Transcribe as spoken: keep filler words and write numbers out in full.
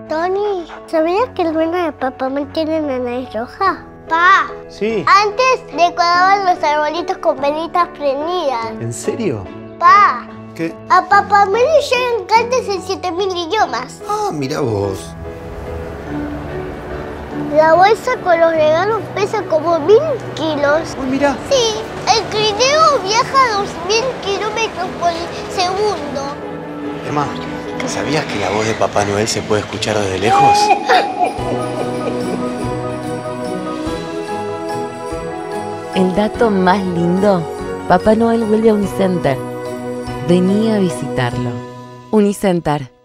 Tony, ¿sabías que el duende de Papá Noel tiene la nariz roja? Pa, sí. Antes decoraban los arbolitos con velitas prendidas. ¿En serio? Pa, ¿Qué? a Papá Noel le llegan cartas en siete mil idiomas. Ah, mira vos. La bolsa con los regalos pesa como mil kilos. Uy, mira. Sí, el trineo viaja a dos mil kilómetros por segundo. Emma, ¿sabías que la voz de Papá Noel se puede escuchar desde lejos? El dato más lindo, Papá Noel vuelve a Unicenter. Vení a visitarlo. Unicenter.